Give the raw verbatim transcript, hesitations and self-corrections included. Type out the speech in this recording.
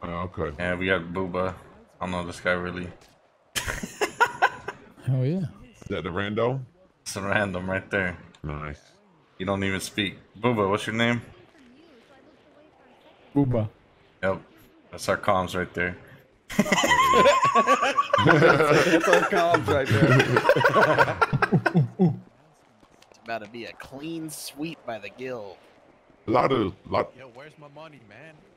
Oh, okay. Yeah, we got Booba. I don't know this guy really. Oh yeah. Is that the rando? It's a random right there. Nice. You don't even speak. Booba, what's your name? Booba. Yep. That's our comms right there. That's our comms right there. It's about to be a clean sweep by the guild. A lot of lot. Yo, where's my money, man?